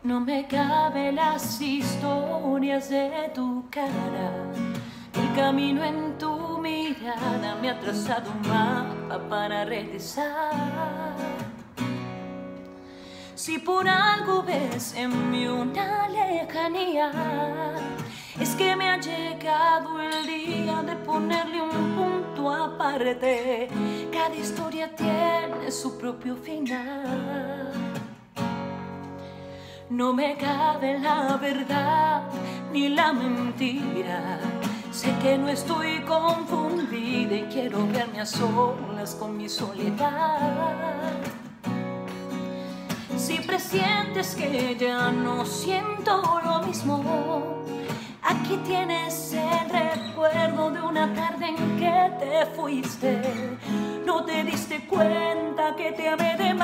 No me caben las historias de tu cara. El camino en tu mirada me ha trazado un mapa para regresar. Si por algo ves en mí una lejanía, es que me ha llegado el día de ponerle un punto aparte. Cada historia tiene su propio final. No me cabe la verdad ni la mentira. Sé que no estoy confundida y quiero verme a solas con mi soledad. Si presientes que ya no siento lo mismo, aquí tienes el recuerdo de una tarde en que te fuiste. No te diste cuenta que te amé de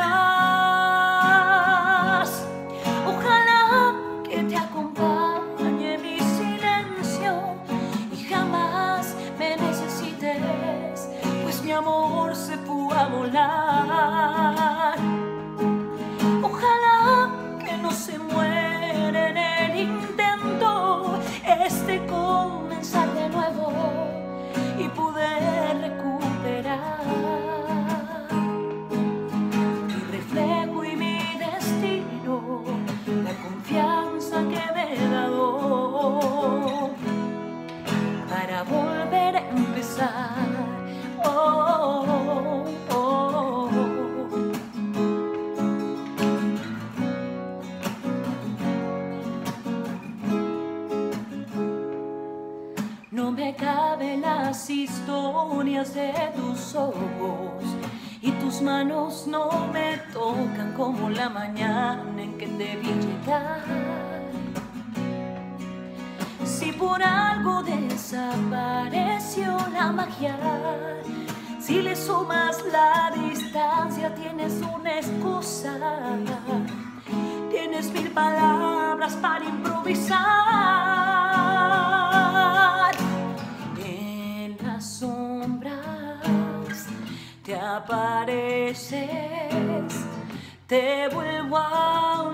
más. Ojalá que te acompañe mi silencio y jamás me necesites, pues mi amor se fue a volar. Ojalá que no se muera en el intento este comenzar de nuevo y poder recuperar mi reflejo y mi destino, la confianza que me he dado para volver a empezar. Oh, oh, oh. No me caben las historias de tus ojos y tus manos no me tocan como la mañana en que te vi llegar. Si por algo desapareció la magia, si le sumas la distancia tienes una excusa. Tienes 1000 palabras para improvisar. En las sombras te apareces, te vuelvo a